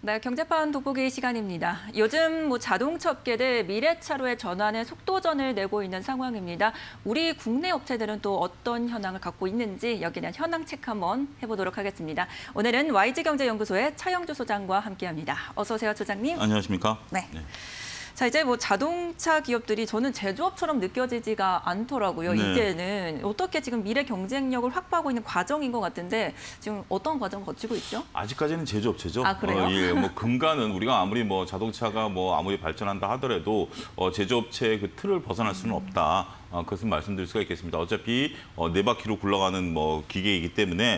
네, 경제판 돋보기 시간입니다. 요즘 자동차 업계들 미래차로의 전환에 속도전을 내고 있는 상황입니다. 우리 국내 업체들은 또 어떤 현황을 갖고 있는지 여기에 대한 현황 체크 한번 해보도록 하겠습니다. 오늘은 YG경제연구소의 차영주 소장과 함께합니다. 어서 오세요, 소장님. 안녕하십니까? 네. 자, 이제 자동차 기업들이 저는 제조업처럼 느껴지지가 않더라고요. 네. 이제는 어떻게 지금 미래 경쟁력을 확보하고 있는 과정인 것 같은데 지금 어떤 과정을 거치고 있죠? 아직까지는 제조업체죠. 아, 그래요? 예, 금가는 우리가 아무리 자동차가 아무리 발전한다 하더라도 제조업체의 그 틀을 벗어날 수는 없다. 그것은 말씀드릴 수가 있겠습니다. 어차피 네 바퀴로 굴러가는 기계이기 때문에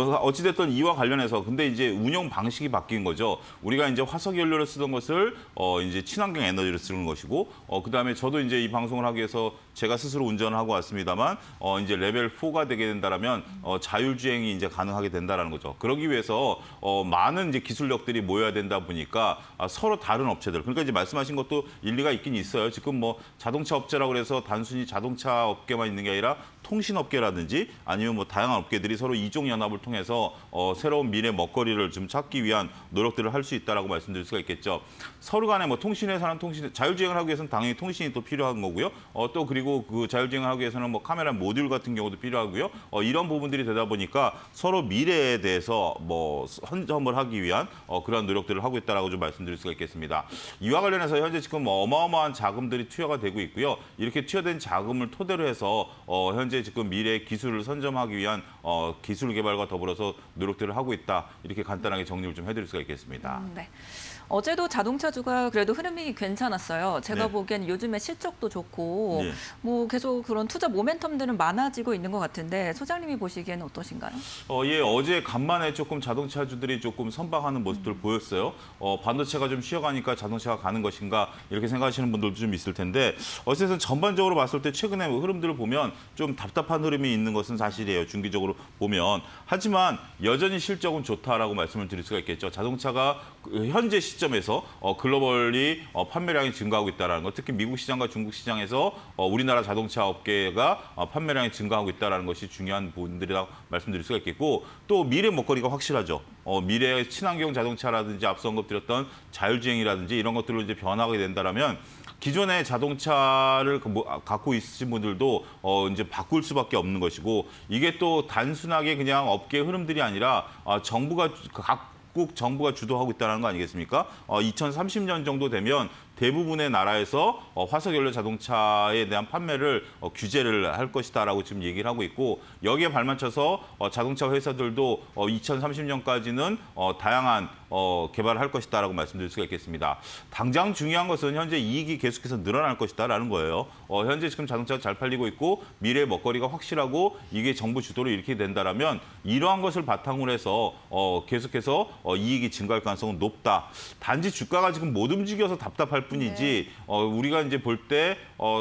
어찌됐든 이와 관련해서 근데 이제 운영 방식이 바뀐 거죠. 우리가 이제 화석 연료를 쓰던 것을 이제 친환경 에너지를 쓰는 것이고 그다음에 저도 이제 이 방송을 하기 위해서 제가 스스로 운전을 하고 왔습니다만 이제 레벨 4가 되게 된다라면 자율주행이 이제 가능하게 된다라는 거죠. 그러기 위해서 많은 이제 기술력들이 모여야 된다 보니까 서로 다른 업체들 그러니까 이제 말씀하신 것도 일리가 있긴 있어요. 지금 자동차 업체라고 해서 단순히 자동차 업계만 있는 게 아니라 통신업계라든지 아니면 다양한 업계들이 서로 이종 연합을 통해서 새로운 미래 먹거리를 좀 찾기 위한 노력들을 할 수 있다라고 말씀드릴 수가 있겠죠. 서로 간에 통신회사는 자율주행을 하기 위해서는 당연히 통신이 또 필요한 거고요. 또 그리고 그 자율주행을 하기 위해서는 카메라 모듈 같은 경우도 필요하고요. 이런 부분들이 되다 보니까 서로 미래에 대해서 선점을 하기 위한 그런 노력들을 하고 있다라고 좀 말씀드릴 수가 있겠습니다. 이와 관련해서 현재 지금 어마어마한 자금들이 투여가 되고 있고요. 이렇게 투여된 자금을 토대로 해서 현재 지금 미래 기술을 선점하기 위한 기술 개발과 더불어서 노력들을 하고 있다. 이렇게 간단하게 정리를 좀 해드릴 수가 있겠습니다. 네. 어제도 자동차주가 그래도 흐름이 괜찮았어요. 제가 네. 보기엔 요즘에 실적도 좋고 네. 계속 그런 투자 모멘텀들은 많아지고 있는 것 같은데 소장님이 보시기에는 어떠신가요? 예, 어제 간만에 조금 자동차주들이 조금 선방하는 모습들을 보였어요. 반도체가 좀 쉬어가니까 자동차가 가는 것인가 이렇게 생각하시는 분들도 좀 있을 텐데 어쨌든 전반적으로 봤을 때 최근에 흐름들을 보면 좀 답답한 흐름이 있는 것은 사실이에요. 중기적으로 보면. 하지만 여전히 실적은 좋다라고 말씀을 드릴 수가 있겠죠. 자동차가 현재 시점에서 글로벌리 판매량이 증가하고 있다는 것, 특히 미국 시장과 중국 시장에서 우리나라 자동차 업계가 판매량이 증가하고 있다는 것이 중요한 부분들이라고 말씀드릴 수가 있겠고 또 미래 먹거리가 확실하죠. 미래의 친환경 자동차라든지 앞서 언급드렸던 자율주행이라든지 이런 것들로 이제 변하게 된다면 기존의 자동차를 갖고 있으신 분들도 이제 바꿀 수밖에 없는 것이고 이게 또 단순하게 그냥 업계의 흐름들이 아니라 각국 정부가 주도하고 있다는 거 아니겠습니까? 2030년 정도 되면 대부분의 나라에서 화석연료 자동차에 대한 판매를 규제를 할 것이다라고 지금 얘기를 하고 있고 여기에 발맞춰서 자동차 회사들도 2030년까지는 다양한 개발을 할 것이다라고 말씀드릴 수가 있겠습니다. 당장 중요한 것은 현재 이익이 계속해서 늘어날 것이다라는 거예요. 현재 지금 자동차가 잘 팔리고 있고 미래의 먹거리가 확실하고 이게 정부 주도로 이렇게 된다라면 이러한 것을 바탕으로 해서 계속해서 이익이 증가할 가능성은 높다. 단지 주가가 지금 못 움직여서 답답할 뿐이지 우리가 이제 볼 때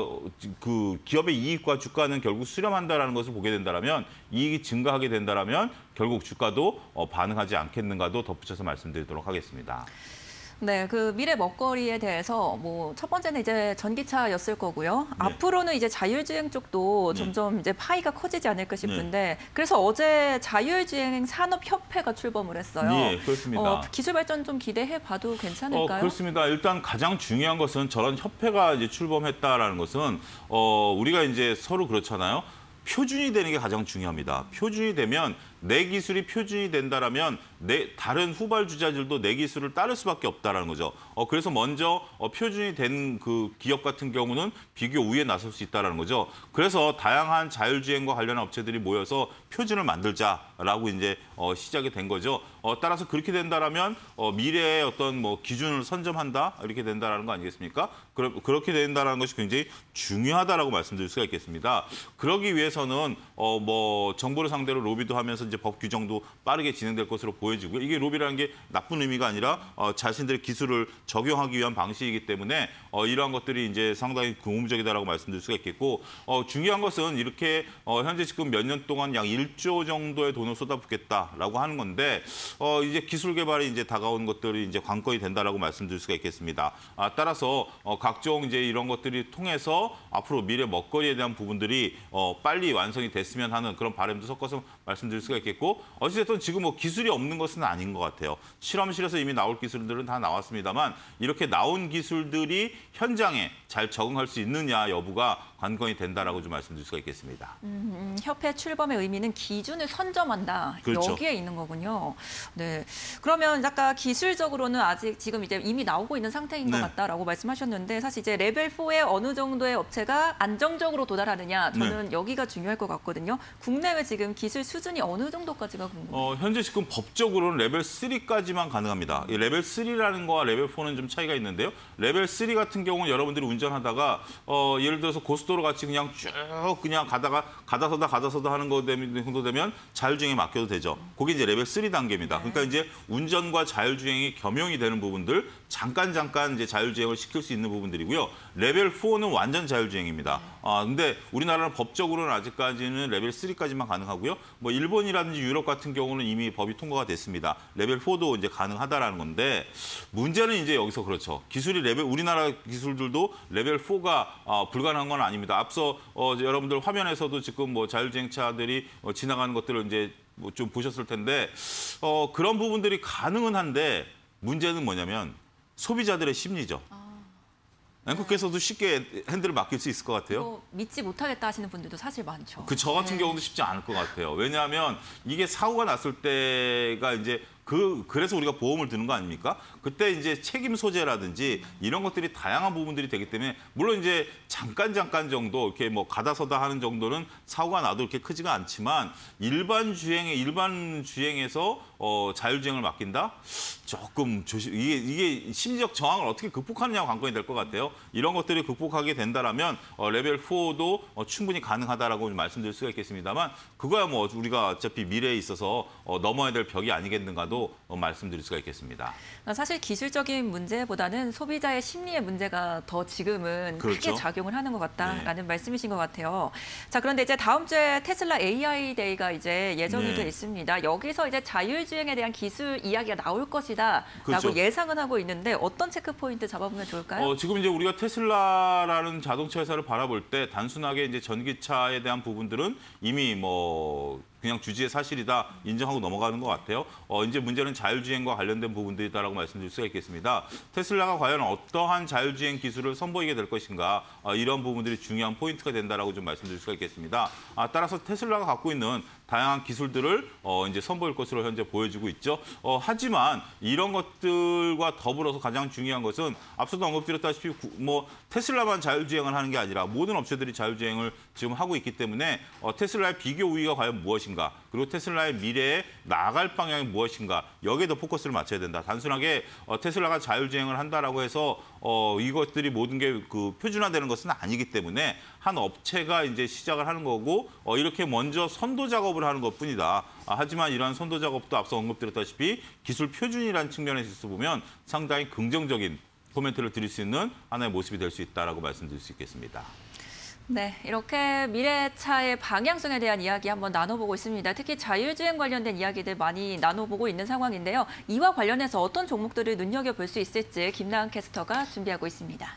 그 기업의 이익과 주가는 결국 수렴한다라는 것을 보게 된다라면 이익이 증가하게 된다라면 결국 주가도 반응하지 않겠는가도 덧붙여서 말씀드리도록 하겠습니다. 네, 그 미래 먹거리에 대해서 첫 번째는 이제 전기차였을 거고요. 네. 앞으로는 이제 자율주행 쪽도 점점 이제 파이가 커지지 않을까 싶은데 그래서 어제 자율주행 산업협회가 출범을 했어요. 네, 그렇습니다. 기술 발전 좀 기대해 봐도 괜찮을까요? 그렇습니다. 일단 가장 중요한 것은 저런 협회가 이제 출범했다라는 것은 우리가 이제 서로 그렇잖아요. 표준이 되는 게 가장 중요합니다. 표준이 되면 내 기술이 표준이 된다라면 다른 후발주자들도 내 기술을 따를 수밖에 없다라는 거죠. 그래서 먼저 표준이 된 그 기업 같은 경우는 비교 우위에 나설 수 있다라는 거죠. 그래서 다양한 자율주행과 관련한 업체들이 모여서 표준을 만들자라고 이제 시작이 된 거죠. 따라서 그렇게 된다라면 미래의 어떤 기준을 선점한다 이렇게 된다라는 거 아니겠습니까? 그렇게 된다라는 것이 굉장히 중요하다라고 말씀드릴 수가 있겠습니다. 그러기 위해서는 정부를 상대로 로비도 하면서 이제 법 규정도 빠르게 진행될 것으로 보여지고요. 이게 로비라는 게 나쁜 의미가 아니라 자신들의 기술을 적용하기 위한 방식이기 때문에 이러한 것들이 이제 상당히 고무적이다라고 말씀드릴 수가 있겠고 중요한 것은 이렇게 현재 지금 몇 년 동안 약 1조 정도의 돈을 쏟아붓겠다라고 하는 건데 이제 기술 개발이 이제 다가온 것들이 이제 관건이 된다라고 말씀드릴 수가 있겠습니다. 따라서 각종 이제 이런 것들이 통해서 앞으로 미래 먹거리에 대한 부분들이 빨리 완성이 됐으면 하는 그런 바람도 섞어서 말씀드릴 수가 있겠고 어찌됐든 지금 뭐 기술이 없는 것은 아닌 것 같아요. 실험실에서 이미 나올 기술들은 다 나왔습니다만 이렇게 나온 기술들이 현장에 잘 적응할 수 있느냐 여부가 관건이 된다라고 좀 말씀드릴 수가 있겠습니다. 협회 출범의 의미는 기준을 선점한다. 그렇죠. 여기에 있는 거군요. 네. 그러면 아까 기술적으로는 아직 지금 이제 이미 나오고 있는 상태인 것 네. 같다라고 말씀하셨는데 사실 이제 레벨 4에 어느 정도의 업체가 안정적으로 도달하느냐 저는 여기가 중요할 것 같거든요. 국내외 지금 기술 수준이 어느 정도까지가 궁금해요. 현재 지금 법적으로는 레벨 3까지만 가능합니다. 이 레벨 3라는 거와 레벨 4는 좀 차이가 있는데요. 레벨 3 같은 경우는 여러분들이 운전하다가 예를 들어서 고속도로 같이 그냥 쭉 그냥 가다서다 하는 거 정도 되면 자율주행에 맡겨도 되죠. 그게 이제 레벨 3 단계입니다. 그러니까 이제 운전과 자율주행이 겸용이 되는 부분들 잠깐 이제 자율주행을 시킬 수 있는 부분들이고요. 레벨 4는 완전 자율주행입니다. 근데 우리나라는 법적으로는 아직까지는 레벨 3까지만 가능하고요. 뭐 일본이라든지 유럽 같은 경우는 이미 법이 통과가 됐습니다. 레벨 4도 이제 가능하다라는 건데 문제는 이제 여기서 그렇죠. 우리나라 기술들도 레벨 4가 불가능한 건 아닙니다. 앞서 여러분들 화면에서도 지금 뭐 자율주행차들이 지나가는 것들을 이제 뭐 좀 보셨을 텐데 그런 부분들이 가능은 한데 문제는 뭐냐면 소비자들의 심리죠. 앵커께서도 쉽게 핸들을 맡길 수 있을 것 같아요. 믿지 못하겠다 하시는 분들도 사실 많죠. 저 같은 경우도 쉽지 않을 것 같아요. 왜냐하면 이게 사고가 났을 때가 이제 그래서 우리가 보험을 드는 거 아닙니까? 그때 이제 책임 소재라든지 이런 것들이 다양한 부분들이 되기 때문에 물론 이제 잠깐 정도 이렇게 뭐 가다서다 하는 정도는 사고가 나도 이렇게 크지가 않지만 일반 주행에서 자율주행을 맡긴다? 조금 이게 심리적 저항을 어떻게 극복하느냐가 관건이 될 것 같아요. 이런 것들이 극복하게 된다라면 레벨 4도 충분히 가능하다라고 말씀드릴 수가 있겠습니다만 그거야 뭐 우리가 어차피 미래에 있어서 넘어야 될 벽이 아니겠는가도 말씀드릴 수가 있겠습니다. 사실 기술적인 문제보다는 소비자의 심리의 문제가 더 지금은 그렇죠. 크게 작용을 하는 것 같다라는 네. 말씀이신 것 같아요. 자, 그런데 이제 다음 주에 테슬라 AI 데이가 이제 예정이 돼 있습니다. 여기서 이제 자율주행에 대한 기술 이야기가 나올 것이다라고 그렇죠. 예상은 하고 있는데 어떤 체크 포인트 잡아보면 좋을까요? 지금 이제 우리가 테슬라라는 자동차 회사를 바라볼 때 단순하게 이제 전기차에 대한 부분들은 이미 뭐 그냥 주지의 사실이다 인정하고 넘어가는 것 같아요. 이제 문제는 자율주행과 관련된 부분들이다라고 말씀드릴 수가 있겠습니다. 테슬라가 과연 어떠한 자율주행 기술을 선보이게 될 것인가 이런 부분들이 중요한 포인트가 된다라고 좀 말씀드릴 수가 있겠습니다. 따라서 테슬라가 갖고 있는 다양한 기술들을 이제 선보일 것으로 현재 보여지고 있죠. 하지만 이런 것들과 더불어서 가장 중요한 것은 앞서도 언급드렸다시피 뭐 테슬라만 자율주행을 하는 게 아니라 모든 업체들이 자율주행을 지금 하고 있기 때문에 테슬라의 비교 우위가 과연 무엇인가 그리고 테슬라의 미래에 나아갈 방향이 무엇인가 여기에 더 포커스를 맞춰야 된다. 단순하게 테슬라가 자율주행을 한다라고 해서 이것들이 모든 게 표준화되는 것은 아니기 때문에 한 업체가 이제 시작을 하는 거고 이렇게 먼저 선도 작업을 하는 것뿐이다. 하지만 이러한 선도 작업도 앞서 언급드렸다시피 기술 표준이라는 측면에서 보면 상당히 긍정적인 코멘트를 드릴 수 있는 하나의 모습이 될 수 있다라고 말씀드릴 수 있겠습니다. 네, 이렇게 미래차의 방향성에 대한 이야기 한번 나눠보고 있습니다. 특히 자율주행 관련된 이야기들 많이 나눠보고 있는 상황인데요. 이와 관련해서 어떤 종목들을 눈여겨볼 수 있을지 김나은 캐스터가 준비하고 있습니다.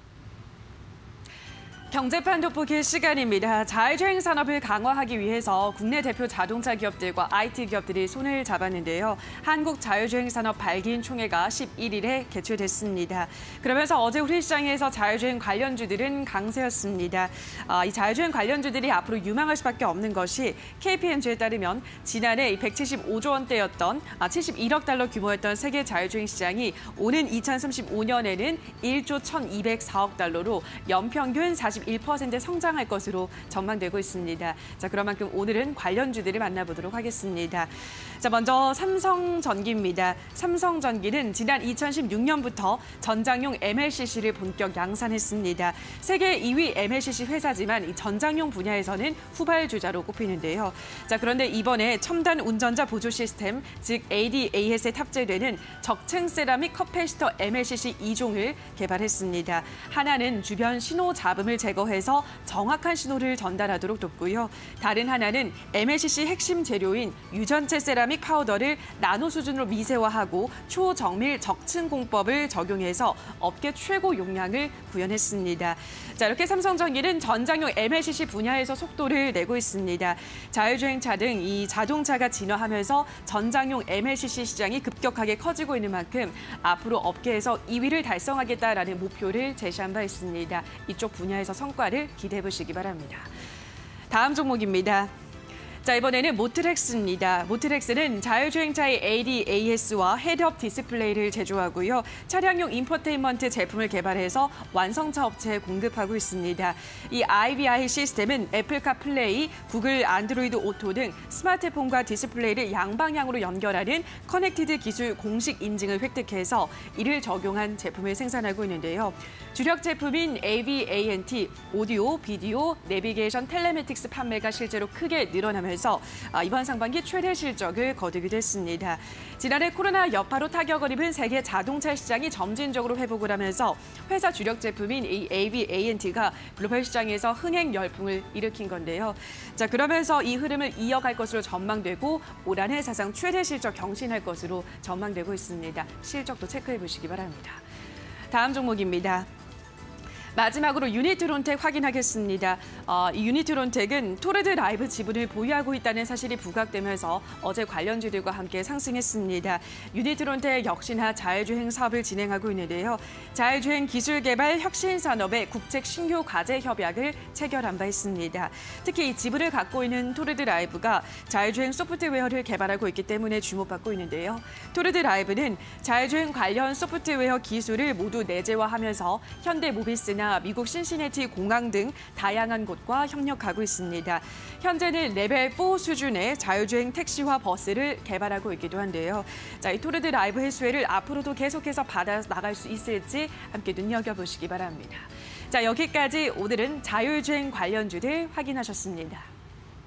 경제판 돋보기 시간입니다. 자율주행 산업을 강화하기 위해서 국내 대표 자동차 기업들과 IT 기업들이 손을 잡았는데요. 한국 자율주행 산업 발기인 총회가 11일에 개최됐습니다. 그러면서 어제 우리 시장에서 자율주행 관련주들은 강세였습니다. 이 자율주행 관련주들이 앞으로 유망할 수밖에 없는 것이 KPMG에 따르면 지난해 175조 원대였던 71억 달러 규모였던 세계 자율주행 시장이 오는 2035년에는 1조 1,204억 달러로 연평균 41% 성장할 것으로 전망되고 있습니다. 자, 그런 만큼 오늘은 관련주들을 만나보도록 하겠습니다. 자, 먼저 삼성전기입니다. 삼성전기는 지난 2016년부터 전장용 MLCC를 본격 양산했습니다. 세계 2위 MLCC 회사지만 이 전장용 분야에서는 후발주자로 꼽히는데요. 자, 그런데 이번에 첨단 운전자 보조 시스템, 즉 ADAS에 탑재되는 적층 세라믹 커패시터 MLCC 2종을 개발했습니다. 하나는 주변 신호 잡음을 제거해서 정확한 신호를 전달하도록 돕고요. 다른 하나는 MLCC 핵심 재료인 유전체 세라믹 파우더를 나노 수준으로 미세화하고 초정밀 적층 공법을 적용해서 업계 최고 용량을 구현했습니다. 자, 이렇게 삼성전기는 전장용 MLCC 분야에서 속도를 내고 있습니다. 자율주행차 등 이 자동차가 진화하면서 전장용 MLCC 시장이 급격하게 커지고 있는 만큼 앞으로 업계에서 2위를 달성하겠다라는 목표를 제시한 바 있습니다. 이쪽 분야에서 성과를 기대해 보시기 바랍니다. 다음 종목입니다. 자, 이번에는 모트렉스입니다. 모트렉스는 자율주행차의 ADAS와 헤드업 디스플레이를 제조하고요. 차량용 인포테인먼트 제품을 개발해서 완성차 업체에 공급하고 있습니다. 이 IVI 시스템은 애플 카플레이, 구글 안드로이드 오토 등 스마트폰과 디스플레이를 양방향으로 연결하는 커넥티드 기술 공식 인증을 획득해서 이를 적용한 제품을 생산하고 있는데요. 주력 제품인 AVANT, 오디오, 비디오, 내비게이션, 텔레매틱스 판매가 실제로 크게 늘어나면서 이번 상반기 최대 실적을 거두기도 했습니다. 지난해 코로나 여파로 타격을 입은 세계 자동차 시장이 점진적으로 회복을 하면서 회사 주력 제품인 이 AVANT가 글로벌 시장에서 흥행 열풍을 일으킨 건데요. 자, 그러면서 이 흐름을 이어갈 것으로 전망되고 올 한해 사상 최대 실적 경신할 것으로 전망되고 있습니다. 실적도 체크해 보시기 바랍니다. 다음 종목입니다. 마지막으로 유니트론텍 확인하겠습니다. 이 유니트론텍은 토르드 라이브 지분을 보유하고 있다는 사실이 부각되면서 어제 관련주들과 함께 상승했습니다. 유니트론텍 역시나 자율주행 사업을 진행하고 있는데요. 자율주행 기술 개발 혁신 산업의 국책 신규 과제 협약을 체결한 바 있습니다. 특히 이 지분을 갖고 있는 토르드 라이브가 자율주행 소프트웨어를 개발하고 있기 때문에 주목받고 있는데요. 토르드 라이브는 자율주행 관련 소프트웨어 기술을 모두 내재화하면서 현대모비스나 미국 신시내티 공항 등 다양한 곳과 협력하고 있습니다. 현재는 레벨 4 수준의 자율주행 택시와 버스를 개발하고 있기도 한데요. 자, 이 토르드 라이브 횟수를 앞으로도 계속해서 받아 나갈 수 있을지 함께 눈여겨보시기 바랍니다. 자, 여기까지 오늘은 자율주행 관련주들 확인하셨습니다.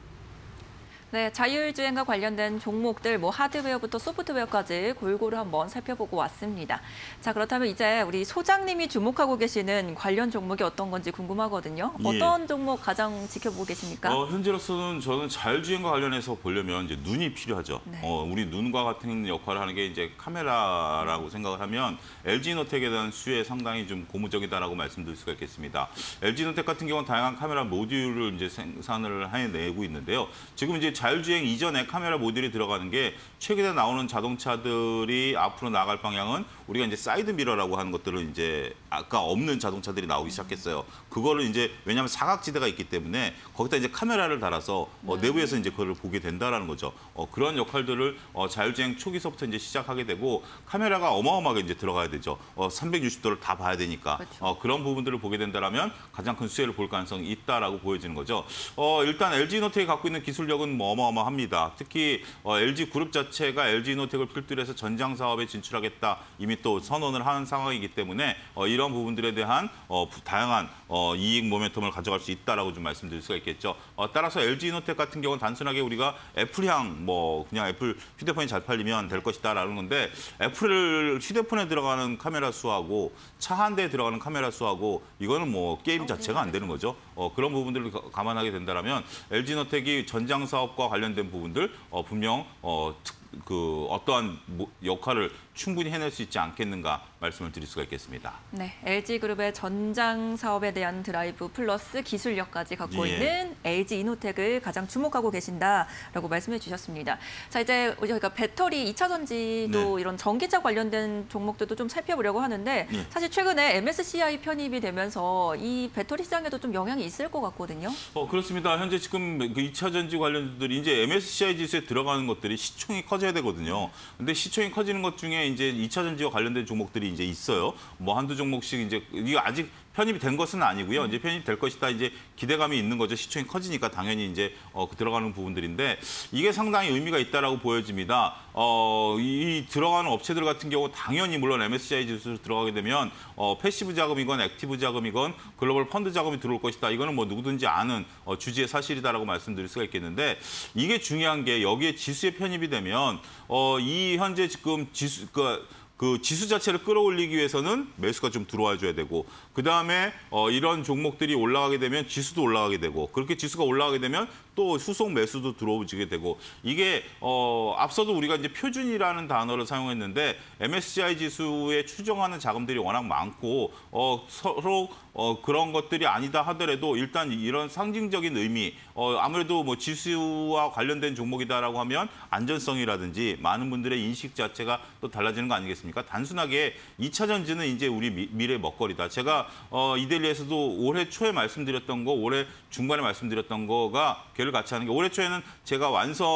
네, 자율주행과 관련된 종목들, 하드웨어부터 소프트웨어까지 골고루 한번 살펴보고 왔습니다. 자, 그렇다면 이제 우리 소장님이 주목하고 계시는 관련 종목이 어떤 건지 궁금하거든요. 어떤 종목 가장 지켜보고 계십니까? 현재로서는 저는 자율주행과 관련해서 보려면 이제 눈이 필요하죠. 네. 우리 눈과 같은 역할을 하는 게 이제 카메라라고 생각을 하면 LG노텍에 대한 수혜 상당히 좀 고무적이다라고 말씀드릴 수가 있겠습니다. LG노텍 같은 경우는 다양한 카메라 모듈을 이제 생산을 해내고 있는데요. 지금 이제 자율주행 이전에 카메라 모듈이 들어가는 게 최근에 나오는 자동차들이 앞으로 나갈 방향은 우리가 이제 사이드 미러라고 하는 것들을 이제 아까 없는 자동차들이 나오기 시작했어요. 그거를 이제 왜냐하면 사각지대가 있기 때문에 거기다 이제 카메라를 달아서 내부에서 이제 그걸 보게 된다라는 거죠. 그런 역할들을 자율주행 초기서부터 이제 시작하게 되고 카메라가 어마어마하게 이제 들어가야 되죠. 360도를 다 봐야 되니까 그렇죠. 그런 부분들을 보게 된다라면 가장 큰 수혜를 볼 가능성이 있다라고 보여지는 거죠. 일단 LG노텍이 갖고 있는 기술력은 어마어마합니다. 특히 LG 그룹 자체가 LG노텍을 필두로 해서 전장 사업에 진출하겠다 이미 또 선언을 하는 상황이기 때문에 이런 부분들에 대한 다양한 이익 모멘텀을 가져갈 수 있다라고 좀 말씀드릴 수가 있겠죠. 따라서 LG노텍 같은 경우는 단순하게 우리가 애플향 그냥 애플 휴대폰이 잘 팔리면 될 것이다라는 건데 애플 휴대폰에 들어가는 카메라 수하고 차 한 대에 들어가는 카메라 수하고 이거는 게임 자체가 안 되는 거죠. 그런 부분들을 감안하게 된다면 LG노텍이 전장 사업과 관련된 부분들 분명 어떠한 역할을 충분히 해낼 수 있지 않겠는가 말씀을 드릴 수가 있겠습니다. 네, LG그룹의 전장 사업에 대한 드라이브 플러스 기술력까지 갖고 있는 LG이노텍을 가장 주목하고 계신다라고 말씀해 주셨습니다. 자, 이제 저희가 배터리 2차 전지도 이런 전기차 관련된 종목들도 좀 살펴보려고 하는데 사실 최근에 MSCI 편입이 되면서 이 배터리 시장에도 좀 영향이 있을 것 같거든요. 그렇습니다. 현재 지금 그 2차 전지 관련주들이 이제 MSCI 지수에 들어가는 것들이 시총이 커져야 되거든요. 근데 시총이 커지는 것 중에 이제 2차 전지와 관련된 종목들이 이제 있어요. 한두 종목씩 이제 이게 아직 편입이 된 것은 아니고요. 이제 편입될 것이다 이제 기대감이 있는 거죠. 시총이 커지니까 당연히 이제 들어가는 부분들인데 이게 상당히 의미가 있다라고 보여집니다. 이 들어가는 업체들 같은 경우 당연히 물론 MSCI 지수로 들어가게 되면 패시브 자금이건 액티브 자금이건 글로벌 펀드 자금이 들어올 것이다. 이거는 누구든지 아는 주지의 사실이다라고 말씀드릴 수가 있겠는데 이게 중요한 게 여기에 지수에 편입이 되면 이 현재 지금 지수 그 지수 자체를 끌어올리기 위해서는 매수가 좀 들어와 줘야 되고 그다음에 이런 종목들이 올라가게 되면 지수도 올라가게 되고 그렇게 지수가 올라가게 되면 또 수송 매수도 들어오게 되고 이게 앞서도 우리가 이제 표준이라는 단어를 사용했는데 MSCI 지수에 추정하는 자금들이 워낙 많고 서로 그런 것들이 아니다 하더라도 일단 이런 상징적인 의미 아무래도 뭐 지수와 관련된 종목이다라고 하면 안전성이라든지 많은 분들의 인식 자체가 또 달라지는 거 아니겠습니까? 단순하게 2차 전지는 이제 우리 미래의 먹거리다. 제가 이데일리에서도 올해 초에 말씀드렸던 거, 올해 중반에 말씀드렸던 거가 걔를 같이 하는 게 올해 초에는 제가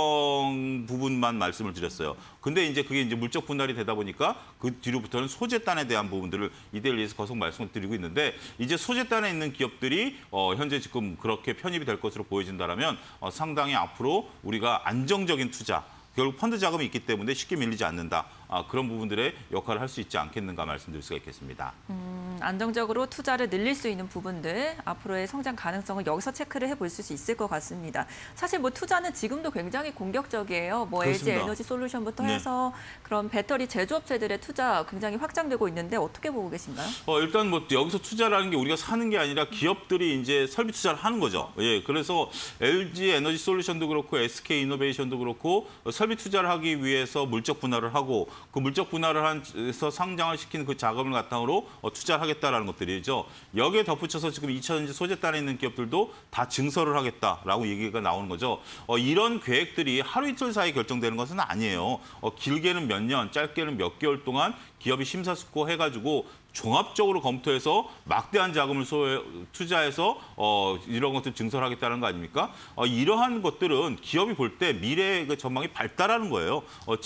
완성 부분만 말씀을 드렸어요. 근데 이제 그게 이제 물적 분할이 되다 보니까 그 뒤로부터는 소재단에 대한 부분들을 이데일리에서 계속 말씀을 드리고 있는데 이제 소재단에 있는 기업들이 현재 지금 그렇게 편입이 될 것으로 보여진다라면 상당히 앞으로 우리가 안정적인 투자 결국 펀드 자금이 있기 때문에 쉽게 밀리지 않는다. 그런 부분들의 역할을 할 수 있지 않겠는가 말씀드릴 수가 있겠습니다. 안정적으로 투자를 늘릴 수 있는 부분들, 앞으로의 성장 가능성을 여기서 체크를 해볼 수 있을 것 같습니다. 사실 뭐 투자는 지금도 굉장히 공격적이에요. 뭐 LG 그렇습니다. 에너지 솔루션부터 네. 해서 그런 배터리 제조업체들의 투자 굉장히 확장되고 있는데 어떻게 보고 계신가요? 일단 뭐 여기서 투자라는 게 우리가 사는 게 아니라 기업들이 이제 설비 투자를 하는 거죠. 예, 그래서 LG 에너지 솔루션도 그렇고 SK 이노베이션도 그렇고 설비 투자를 하기 위해서 물적 분할을 하고 그 물적 분할을 해서 상장을 시키는 그 자금을 바탕으로 투자를 하겠다라는 것들이죠. 여기에 덧붙여서 지금 2차전지 소재단에 있는 기업들도 다 증설을 하겠다라고 얘기가 나오는 거죠. 이런 계획들이 하루 이틀 사이에 결정되는 것은 아니에요. 길게는 몇 년, 짧게는 몇 개월 동안 기업이 심사숙고해가지고 종합적으로 검토해서 막대한 자금을 투자해서 이런 것들 증설하겠다는 거 아닙니까? 이러한 것들은 기업이 볼 때 미래의 그 전망이 밝다라는 거예요.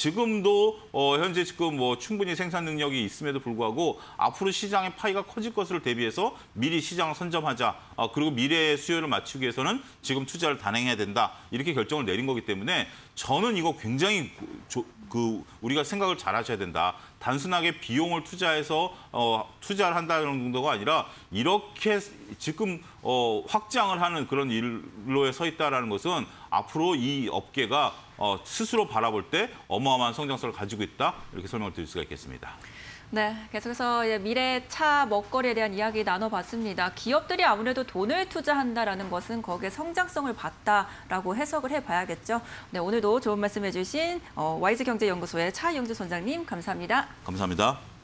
지금도 현재 지금 뭐 충분히 생산 능력이 있음에도 불구하고 앞으로 시장의 파이가 커질 것을 대비해서 미리 시장을 선점하자. 그리고 미래의 수요를 맞추기 위해서는 지금 투자를 단행해야 된다. 이렇게 결정을 내린 거기 때문에 저는 이거 굉장히 우리가 생각을 잘 하셔야 된다. 단순하게 비용을 투자해서 투자를 한다는 정도가 아니라 이렇게 지금 확장을 하는 그런 일로에 서 있다는 것은 앞으로 이 업계가 스스로 바라볼 때 어마어마한 성장성을 가지고 있다. 이렇게 설명을 드릴 수가 있겠습니다. 네, 계속해서 미래 차 먹거리에 대한 이야기 나눠봤습니다. 기업들이 아무래도 돈을 투자한다라는 것은 거기에 성장성을 봤다라고 해석을 해봐야겠죠. 네, 오늘도 좋은 말씀해주신 YG경제연구소의 차영주 소장님 감사합니다. 감사합니다.